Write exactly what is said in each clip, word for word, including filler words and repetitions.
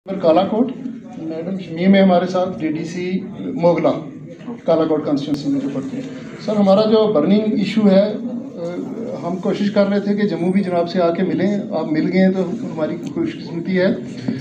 Kalakot madam Shamim है हमारे साथ, डीडीसी मोगला कालाकोट कॉन्स्टिट्यूंसी में जो पढ़ते हैं। सर हमारा जो बर्निंग इशू है, हम कोशिश कर रहे थे कि जम्मू भी जनाब से आके मिलें, आप मिल गए तो हमारी खुशकिस्मती है।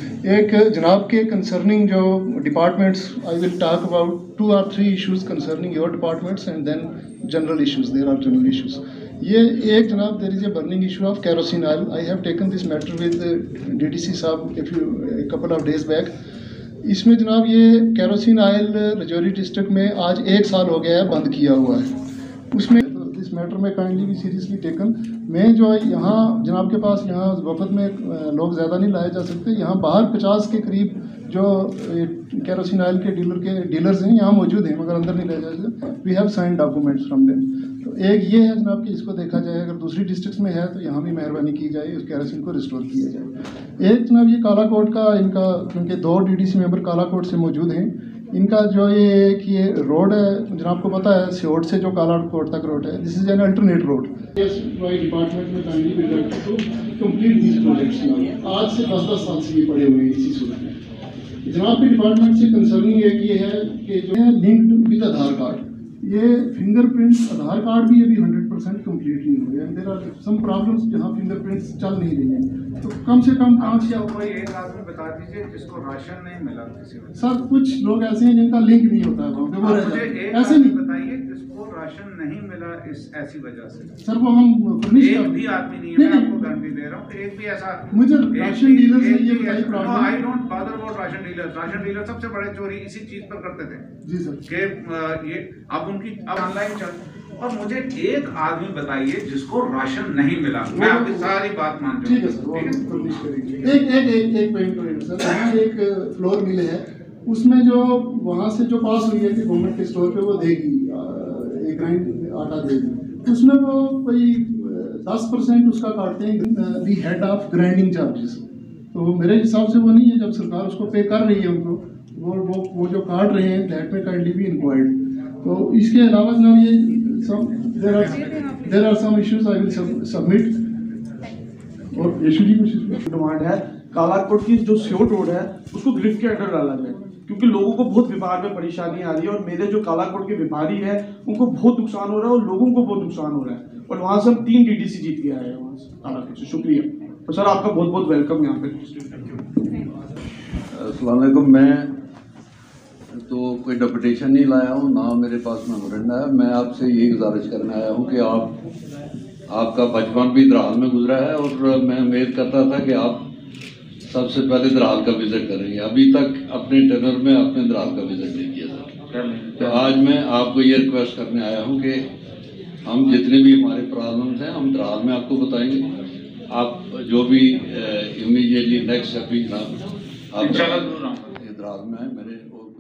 एक जनाब के कंसर्निंग जो departments, I will talk about two और three issues concerning your departments and then general issues, there are general issues. ये एक जनाब there is a burning issue of kerosene oil. I have taken this matter with DDC साहब if you couple of days back. इसमें जनाब ये kerosene oil Rajouri district में आज एक साल हो गया है बंद किया हुआ है। उसमें दिस मैटर में काइंडली भी सीरियसली टेकन। मैं जो है यहाँ जनाब के पास यहाँ वफद में लोग ज़्यादा नहीं लाए जा सकते, यहाँ बाहर पचास के करीब जो केरोसिन ऑयल के डीलर के डीलर्स हैं यहाँ मौजूद हैं, मगर अंदर नहीं ले जा सकते। We have sign documents from them. तो एक ये है जनाब कि इसको देखा जाए, अगर दूसरी डिस्ट्रिक्ट्स में है तो यहाँ भी मेहरबानी की जाए, उस केरोसिन को रिस्टोर किया जाए। एक जनाब ये कालाकोट का, इनका क्योंकि दो डीडीसी मेंबर कालाकोट से मौजूद हैं, इनका जो ये कि ये रोड है जनाब को पता है सियोट से जो कालाकोट तक रोड है, this is an alternate road. Department में kindly be directed to complete these projects. आज से दस दस साल से ये पड़े हुए हैं इसी सूरत में। जनाब के डिपार्टमेंट से कंसर्निंग एक ये है कि जो है लिंक्ड विद आधार कार्ड, ये फिंगरप्रिंट्स आधार कार्ड भी अभी हंड्रेड परसेंट कम्प्लीट नहीं हुए हैं। देयर आर सम प्रॉब्लम्स जहाँ फिंगरप्रिंट्स चल नहीं रही हैं, तो कम से कम पाँच या कोई एक आदमी बता दीजिए जिसको राशन नहीं मिला किसी को। सर कुछ लोग ऐसे हैं जिनका लिंक नहीं होता है वहाँ पे, वो मुझे एक ऐसे नहीं बताइए जिसको राशन नहीं मिला इस ऐसी वजह से। सर वो हम फर्निश एक भी आदमी नहीं है, मैं आपको गारंटी दे रहा हूँ कि एक भी ऐसा मुझे राशन डीलर से ये बताइए problem. I don't bother about ration dealer. Ration dealer सबसे बड़े चोरी इसी चीज पर करते थे जी सर, कि ये अब उनकी ऑनलाइन चल। और मुझे एक आदमी बताइए जिसको राशन नहीं मिला। मैं आपकी सारी बात मानता हूँ। ठीक है सर, वो हम फर्निश करेंगे। एक एक एक एक पॉइंट सर, यहाँ एक फ्लोर मिले है, उसमें जो वहाँ से जो पास हुई है कि गवर्नमेंट के स्टोर पे वो देगी, एक ग्राइंड आटा देगी, उसमें वो कोई दस परसेंट उसका काटते हैं the head of grinding charges. तो मेरे हिसाब से वो नहीं है, जब सरकार उसको पे कर रही है उनको, वो वो वो जो काट रहे हैं दैट में काइंडली भी इंक्वायर्ड। तो इसके अलावा जनाब ये सब there are there are some issues I will submit. और यशु जी कुछ डिमांड है, कालाकोट की जो सियोट रोड है उसको ग्रिड के अंडर डाला जाए, क्योंकि लोगों को बहुत व्यापार में परेशानी आ रही है और मेरे जो कालाकोट के व्यापारी है उनको बहुत नुकसान हो रहा है और लोगों को बहुत नुकसान हो रहा है। और वहाँ से हम तीन डीडीसी जीत के आए हैं वहाँ से कालाकोट से। शुक्रिया। तो सर आपका बहुत बहुत वेलकम यहाँ पे। अस्सलाम वालेकुम। मैं तो कोई डेपुटेशन नहीं लाया हूँ, ना मेरे पास मेमोरेंडम है। मैं आपसे यही गुजारिश करने आया हूँ कि आप आपका बचपन भी दराल में गुजरा है और मैं उम्मीद करता था कि आप सबसे पहले दराल का विज़िट करेंगे। अभी तक अपने टेनर में आपने दराल का विज़िट नहीं किया था। तो आज मैं आपको ये रिक्वेस्ट करने आया हूँ कि हम जितने भी हमारे प्रॉब्लम्स हैं हम दराल में आपको बताएंगे। आप जो भी इमीडिएटली नेक्स्ट अभी आप दराल में है मेरे